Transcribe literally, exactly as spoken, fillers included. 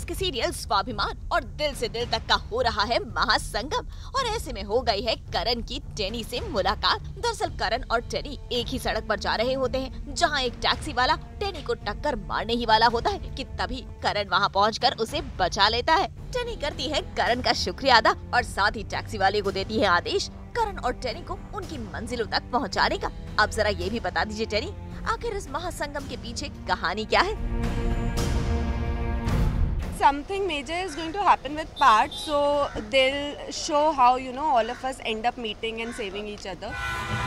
के सीरियल स्वाभिमान और दिल से दिल तक का हो रहा है महासंगम और ऐसे में हो गई है करण की टेनी से मुलाकात। दरअसल करण और टेनी एक ही सड़क पर जा रहे होते हैं, जहां एक टैक्सी वाला टेनी को टक्कर मारने ही वाला होता है कि तभी करण वहां पहुंचकर उसे बचा लेता है। टेनी करती है करण का शुक्रिया अदा और साथ ही टैक्सी वाले को देती है आदेश करण और टेनी को उनकी मंजिलों तक पहुँचाने का। अब जरा ये भी बता दीजिए टेनी, आखिर इस महासंगम के पीछे कहानी क्या है? Something major is going to happen with Parth, so they'll show how, you know, all of us end up meeting and saving each other.